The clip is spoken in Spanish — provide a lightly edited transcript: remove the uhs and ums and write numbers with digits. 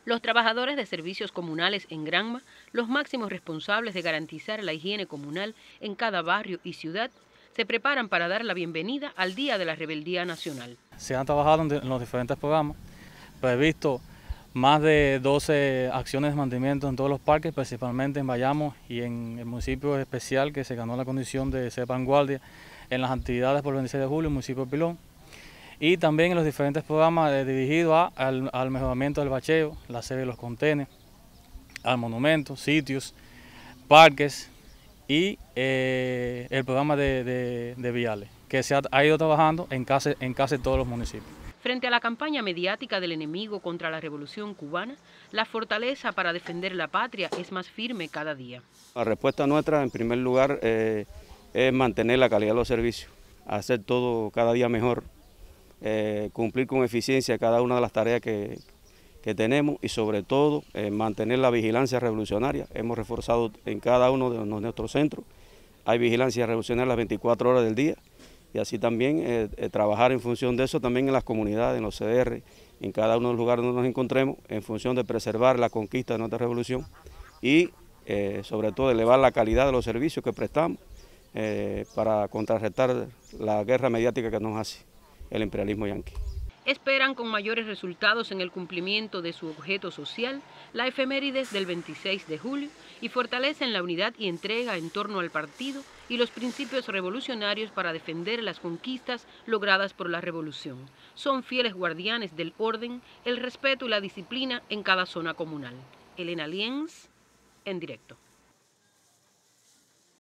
Los trabajadores de servicios comunales en Granma, los máximos responsables de garantizar la higiene comunal en cada barrio y ciudad, se preparan para dar la bienvenida al Día de la Rebeldía Nacional. Se han trabajado en los diferentes programas, pues he visto más de 12 acciones de mantenimiento en todos los parques, principalmente en Bayamo y en el municipio especial que se ganó la condición de ser vanguardia en las actividades por el 26 de julio, el municipio de Pilón. Y también en los diferentes programas dirigidos al mejoramiento del bacheo, la serie de los contenes, al monumento, sitios, parques y el programa de viales, que se ha ido trabajando en casi todos los municipios. Frente a la campaña mediática del enemigo contra la revolución cubana, la fortaleza para defender la patria es más firme cada día. La respuesta nuestra, en primer lugar, es mantener la calidad de los servicios, hacer todo cada día mejor, cumplir con eficiencia cada una de las tareas que tenemos y sobre todo mantener la vigilancia revolucionaria. Hemos reforzado en cada uno de nuestros centros, hay vigilancia revolucionaria las 24 horas del día y así también trabajar en función de eso también en las comunidades, en los CDR, en cada uno de los lugares donde nos encontremos, en función de preservar la conquista de nuestra revolución y sobre todo elevar la calidad de los servicios que prestamos para contrarrestar la guerra mediática que nos hace el imperialismo yanqui. Esperan con mayores resultados en el cumplimiento de su objeto social, la efemérides del 26 de julio, y fortalecen la unidad y entrega en torno al partido y los principios revolucionarios para defender las conquistas logradas por la revolución. Son fieles guardianes del orden, el respeto y la disciplina en cada zona comunal. Elena Lienz, en directo.